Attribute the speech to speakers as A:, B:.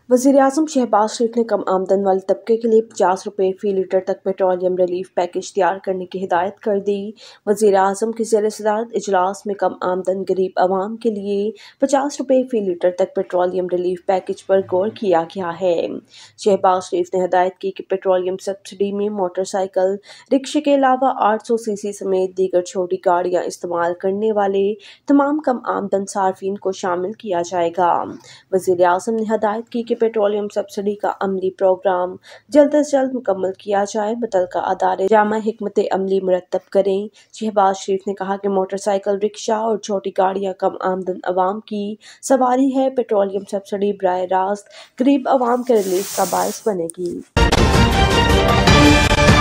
A: वज़ीर-ए-आज़म शहबाज शरीफ ने कम आमदन वाले तबके के लिए 50 रुपये फ़ी लीटर तक पेट्रोलियम रिलीफ पैकेज तैयार करने की हिदायत कर दी। वज़ीर-ए-आज़म की ज़ेर-ए-सदारत इजलास में कम आमदन गरीब आवाम के लिए 50 रुपये फ़ी लीटर तक पेट्रोलियम रिलीफ पैकेज पर गौर किया गया है। शहबाज शरीफ ने हिदायत की कि पेट्रोलियम सब्सिडी में मोटरसाइकिल, रिक्शे के अलावा 800 सीसी समेत दीगर छोटी गाड़ियाँ इस्तेमाल करने वाले तमाम कम आमदन सार्फिन को शामिल किया जाएगा। वज़ीर-ए-आज़म ने हिदायत की कि पेट्रोलियम सब्सिडी का अमली प्रोग्राम जल्द अज जल्द मुकम्मल किया जाए। मुतल्लिका अदारे जामा हिकमत अमली मुरतब करें। शहबाज शरीफ ने कहा कि मोटरसाइकिल, रिक्शा और छोटी गाड़ियाँ कम आमदन अवाम की सवारी है। पेट्रोलियम सब्सिडी बराह रास्त गरीब अवाम के रिलीफ का बायस बनेगी।